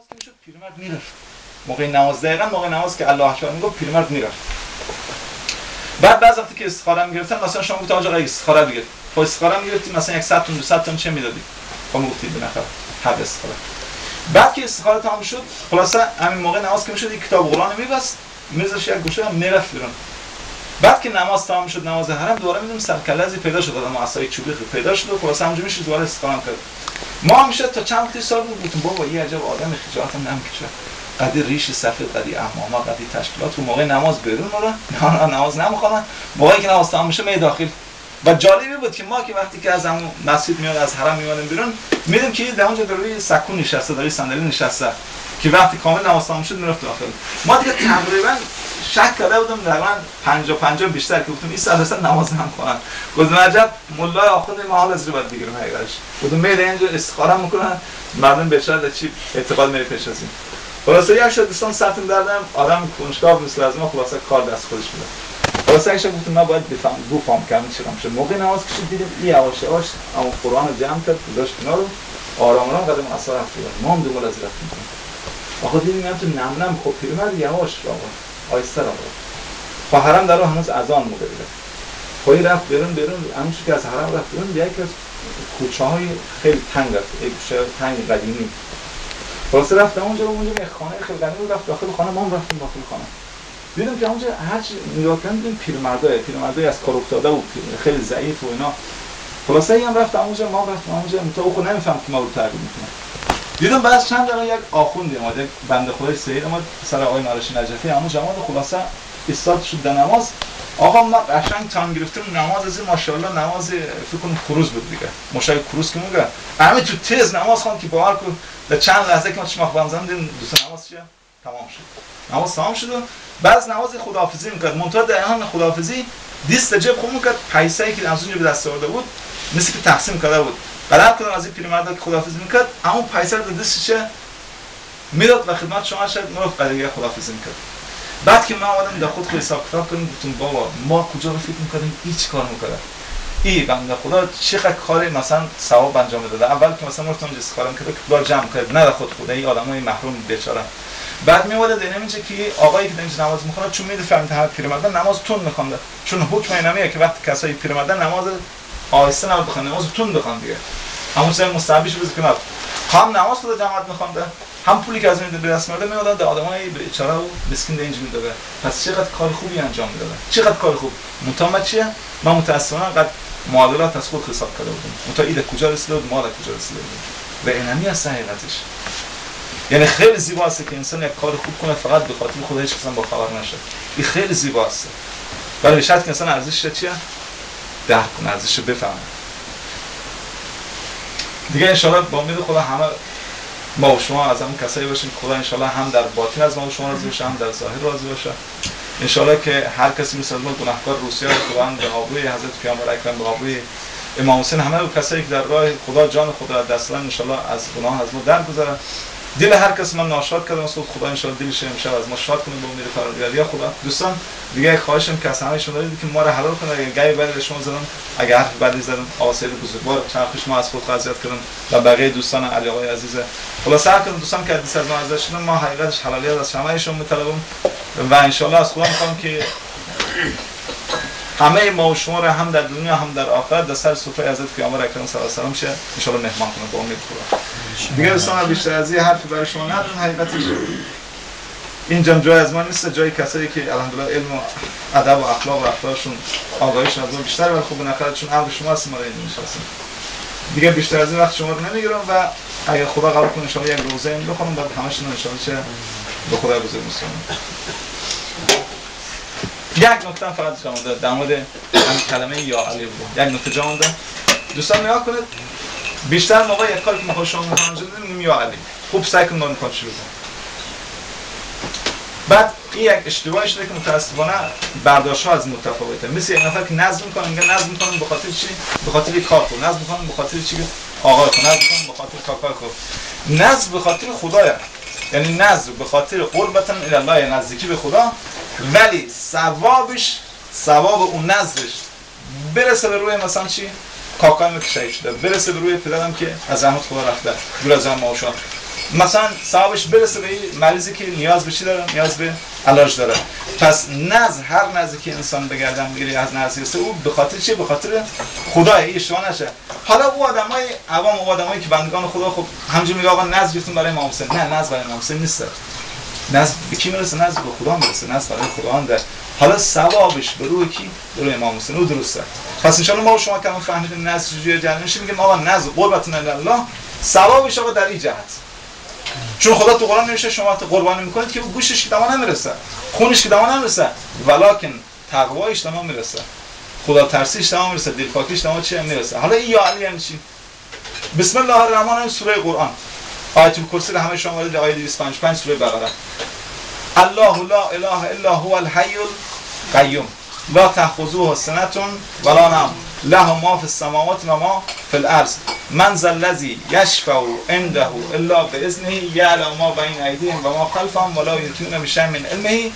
میشد پیرمرد میرفت موقع نماز، دقیقاً موقع نماز که الله اکبر میگفت پیرمرد میرفت. بعد بعضی وقتی که استخاره میگرفتن مثلا شما گفت آقا استخاره بگیر، خب استخاره میگرفتید مثلا 100 تا 200 تا چه میدادید؟ خب گفتید بنخره حق استخاره. بعد که استخاره تمام شد خلاصه همین موقع نماز که میشد یک کتاب قرآن میبست میذاشت یک گوشه هم میرفت بیرون. بعد که نماز تمام شد نماز حرم دوباره میدیم سرکله‌ای پیدا شد، آدم عصای چوبی پیدا شد و خلاص همونجا میشه دوباره استخاره کرد. ما همیشه تا چند وقتی سال بودیم بابا یه عجب آدم خجالت نمیکشه، قدی ریش سفید قدی احماما قدی تشکیلات و موقع نماز بیرون میره نماز نمیخونن، موقعی که نماز تمام میشه می داخل. و جالبی بود که ما که وقتی که از همون مسجد میاد از حرم میومدیم بیرون میدیم که در اونجا روی سکو نشسته، روی صندلی نشسته که وقتی کامل نماز تمام شد میرفت داخل. ما دیگه تقریبا شک کرده بودم تقریبا 50 بیشتر که گفتم این سال نماز نمیخونن. گفتم عجب مولای آخوند ما حال از رو باید بگیرم حقیقتش. گفتم میره اینجا استخاره میکنن مردم بیچاره چی اعتقاد میره پیش از این. خلاصه یک شد دوستان سرتون دردم آدم کنجکاو مثل از ما خلاصه کار دست خودش میده. خلاصه اگه گفتم من باید بفهم کنم چیکار میشه. موقع نماز کشید دیدم این یواش یواش اما قرآن رو جمع کرد گذاشت کنار رو آرام آرام قدم اثر رفت. ما هم دنبال از رفت میکنیم. آخه دیدیم من تو نم خب پیرمرد یواش آهسته رفت. با حرم در هنوز اذان موقع دیگه. خودی رفت بیرون همونش که از حرم رفت بیرون یکی از کوچه‌های خیلی تنگ است، یک کوچه تنگ قدیمی. خلاص رفتم اونجا یه خانه خیلی قدیمی رفت داخل خانه، ما هم رفتیم داخل خانه. دیدم که اونجا هر چی نگاه کردم پیرمردای از کار افتاده و خیلی ضعیف و اینا. خلاصه هم رفتم اونجا، ما رفتم اونجا تو خود نمیفهم که ما رو تعریف میکنه. دیدم بعد چند دقیقه یک آخوندی اومد، یک بنده خدای سید اومد سر آقای نارشی نجفی همون جماعت خلاصه استاد شد در نماز. آقا ما قشنگ تام گرفتیم نماز از این ماشاءالله نماز فکر کنم کروز بود دیگه، مشای کروز که میگه همه تو تیز نماز خوند که باور کن در چند لحظه که ما چشم بازم دیدیم دوست نماز چیه تمام شد. نماز تمام شد و بعد نماز خداحافظی میکرد. منتها در این خداحافظی دست جیب خود میکرد پیسه‌ای که از اونجا به دست آورده بود مثل که تقسیم کرده بود. بعد کدوم از این پیرمردا که خداحافظی میکرد همون پیسه رو در دستش میداد و خدمت شما شد میرفت برای خداحافظی میکرد. بعد که ما اومدم در خود حساب کتاب کردم گفتم بابا ما کجا رو فکر می‌کردیم هیچ کار می‌کنه. این بنده خدا چقدر کاری مثلا ثواب انجام داده. اول که مثلا رفتم استخاره کردم که پول جمع کرد نه خود خدا این آدمای محروم بیچاره. بعد میومد در اینجا که آقایی که اینجا نماز می‌خونه چون می‌فهمید همه پیرمردان نماز تون می‌خونده، چون حکم اینمیه که وقتی کسای پیرمردان نماز آهسته نباید بخونن، نماز تون بخونن دیگه. همون چیز مستحبش بود که هم نماز خدا جماعت می‌خونده هم پولی که از این دست مرده میادن در آدمای بیچاره و مسکین اینج میداده. پس چقدر کار خوبی انجام میداده، چقدر کار خوب. منتها چیه؟ من متأسفانه قد معادلات از خود حساب کرده بودم. منتها ایده کجا رسیده بود، مال کجا رسیده بود. و اینمی است حقیقتش. یعنی خیلی زیباست که انسان یک کار خوب کنه فقط به خاطر خدا هیچ کس با خبر نشه. این خیلی زیباست. ولی شاید که انسان ارزشش چیه؟ درک کنه، ارزشش بفهمه. دیگه ان شاء الله با امید خدا همه ما و شما از همون کسایی باشیم خدا ان شاء الله هم در باطن از ما و شما راضی باشه هم در ظاهر راضی باشه. ان شاء الله که هر کسی مثل ما گناهکار روسیه خداوند به آبروی حضرت پیامبر اکرم به آبروی امام حسین همه کسایی که در راه خدا جان خود را دست دادن ان شاء الله از گناه از ما درگذرن. دل هر کس من ناشاد کردم از خدا ان شاء الله دلش امشب از ما شاد کنه به امید فرارگیری یا خدا. دوستان دیگه خواهشم که از همه شما دارید که ما را حلال کنه. اگه گاهی بعد شما زدم اگه حرف بعدی زدم آسیل بزرگوار چند خوش ما از خود قضیت کردم و بقیه دوستان علی آقای عزیز خلاص هر کدوم دوستان که حدیث از ما ازش شدن ما حقیقتش حلالیت از همه شما میطلبم و ان شاء الله از خدا میخوام که همه ما و شما را هم در دنیا هم در آخرت در سر سفره حضرت پیامبر اکرم صلی الله علیه و آله شه ان شاء الله مهمان کنه به امید خدا. دیگه دوستان بیشتر از این حرفی برای شما ندارم. حقیقتش این جای از ما نیست، جای کسایی که الحمدلله علم و ادب و اخلاق و رفتارشون آگاهیشون از ما بیشتره ولی خب بالاخره چون امر شما هست ما را اینجا نشستیم. دیگه بیشتر از این وقت شما رو نمیگیرم و اگه خدا قبول کنه ان شاء الله یک روزه این بخونم بعد همشون ان شاء الله چه به خدا بزرگ می‌سپارم. یک نکته فقط شما در مورد همین کلمه یا علی بود. یک نکته جا مونده. دوستان نگاه کنید بیشتر موقع یک کاری که ما شما انجام میدیم یا علی خوب سعی کنید اون کار شروع کنید. بعد این یک اشتباهی شده که متأسفانه برداشت‌ها از متفاوته. مثل یک نفر که نظم می‌کنه میگه نظم می‌کنم به خاطر چی؟ به خاطر کار خوب. نظم می‌کنم به خاطر چی؟ آقا خوب. نظم می‌کنم به خاطر کار خوب. نظم به خاطر خداست. یعنی نظم به خاطر قربتن الی الله نزدیکی به خدا ولی ثواب اون نظرش برسه به روی مثلا چی؟ کاکایم که شهید شده، برسه به روی پدرم که از رحمت خدا رفته، دور از ما و شما. مثلا ثوابش برسه به مریضی که نیاز به چی داره؟ نیاز به علاج داره. پس هر نزی که انسان به گردن بگیره از نزدیک او به خاطر چی؟ به خاطر خدای اشتباه نشه. حالا او آدمای عوام و آدمایی که بندگان خدا خب همینجوری میگه آقا نذر گفتون برای امام حسین. نه، نذر برای امام حسین نیست. نذر به کی میرسه؟ نذر به خدا میرسه. نذر برای خدا ده. حالا ثوابش به روی کی؟ به روی امام حسین. او درسته. پس ان شاءالله ما و شما که فهمیدیم نذر چجوریه جریان میشه، میگیم آقا نذر قربتون الله ثوابش آقا در این جهت. چون خدا تو قرآن نوشته شما قربانی میکنید که گوشش که دما نمیرسه، خونش که دما نمیرسه، ولکن تقوایش دما میرسه، خدا ترسیش دما میرسه، دلپاکیش دما چی میرسه. حالا این یا علی یعنی چی؟ بسم الله الرحمن الرحیم سوره قرآن آیت الکرسی همه شما وارد آیه 255 سوره بقره. الله لا اله الا هو الحی القیوم لا تأخذه سنة ولا نوم له ما في السماوات و ما في الارض من ذا الذی یشفع عنده الا باذنه یعلم ما بین ایدیهم و ما خلفهم ولا یحیطون بشیء من علمه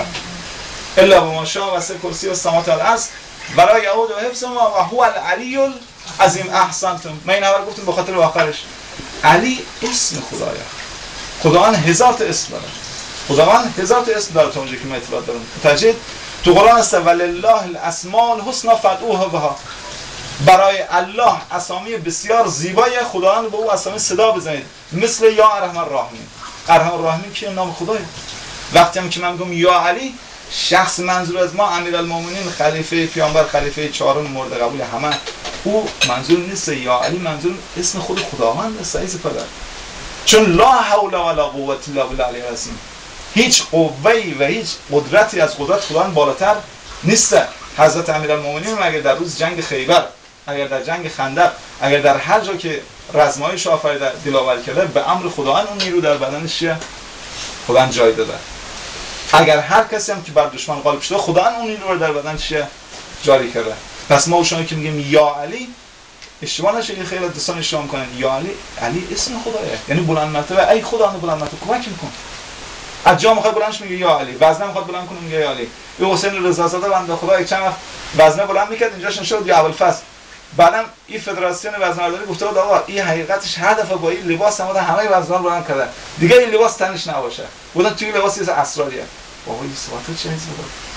الا بما شاء وسع کرسیه السماوات و الارض ولا یئوده حفظهما و هو العلی العظیم. احسنتم. من این اول گفتم به خاطر آخرش. علی اسم خدایه. خداوند هزار تا اسم داره. خداوند هزار تا اسم داره تا اونجایی که من اطلاع دارم. متوجه؟ تو قرآن است ولله الاسماء الحسنى فادعوه بها. برای الله اسامی بسیار زیبای خداوند به او اسامی صدا بزنید. مثل یا ارحم الراحمین. ارحم الراحمین که نام خدایه. وقتی هم که من میگم یا علی، شخص منظور از ما امیرالمومنین خلیفه پیامبر خلیفه چهارم مورد قبول همه، او منظور نیست. یا علی منظور اسم خود خداوند است عزیز پدر. چون لا حول ولا قوة الا بالله العلی العظیم. هیچ قوه‌ای و هیچ قدرتی از قدرت خداوند بالاتر نیست. حضرت امیرالمومنین اگر در روز جنگ خیبر، اگر در جنگ خندق، اگر در هر جا که رزمایش آفریده دلاور کرده، به امر خداوند اون نیرو در بدنش خداوند جای داده. اگر هر کسی هم که بر دشمن غالب شده، خداوند اون نیرو رو در بدنش جاری کرده. پس ما و شما که میگیم یا علی، اشتباه نشه که خیلی دوستان اشتباه میکنن. یا علی، علی اسم خدایه، یعنی بلند مرتبه. ای خداوند بلند مرتبه کمک میکن. از جا میخواد بلندش میگه یا علی، وزنه میخواد بلند کنه میگه یا علی. این حسین رضازاده بنده خدا یک چند وقت وزنه بلند میکرد، اینجاش نشد یا ابوالفضل. بعدم این فدراسیون وزنه‌برداری گفته بود آقا این حقیقتش هر دفعه با این لباس هم همه وزنا رو بلند کرده، دیگه این لباس تنش نباشه. بودن توی لباس یه اسراریه. بابا این صحبت چه چیزی بود؟